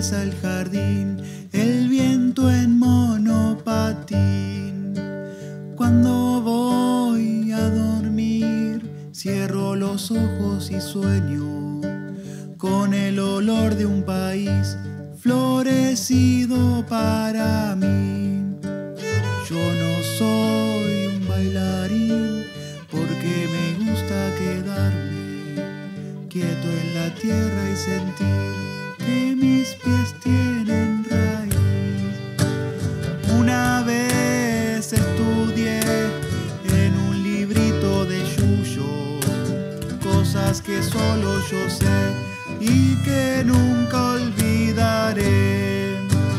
atraviesa el jardín, el viento en monopatín. Cuando voy a dormir, cierro los ojos y sueño con el olor de un país florecido para mí. Yo no soy un bailarín porque me gusta quedarme quieto en la tierra y sentir que mis pies tienen raíz. Una vez estudié en un librito de Yuyo cosas que solo yo sé y que nunca olvidaré.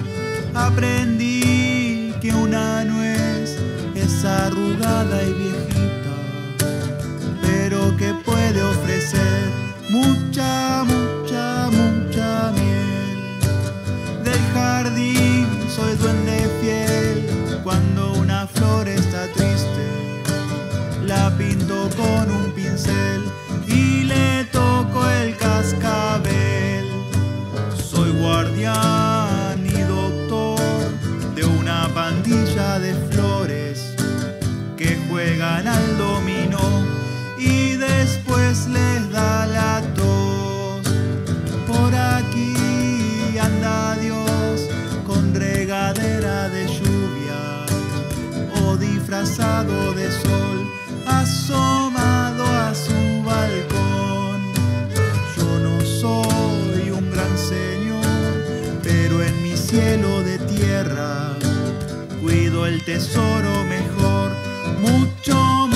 Aprendí que una nuez es arrugada y viejita, pero que puede ofrecer mucha, mucha, mucha miel. Del jardín soy duende fiel. Cuando una flor está triste, la pinto con un pincel y le toco el cascabel. Soy guardián y doctor de una pandilla de flores que juegan al dominó y después les da la tos. Por aquí anda Dios con regadera de lluvia o disfrazado de sol, asomado a su balcón. Yo no soy un gran señor, pero en mi cielo de tierra cuido el tesoro mejor, mucho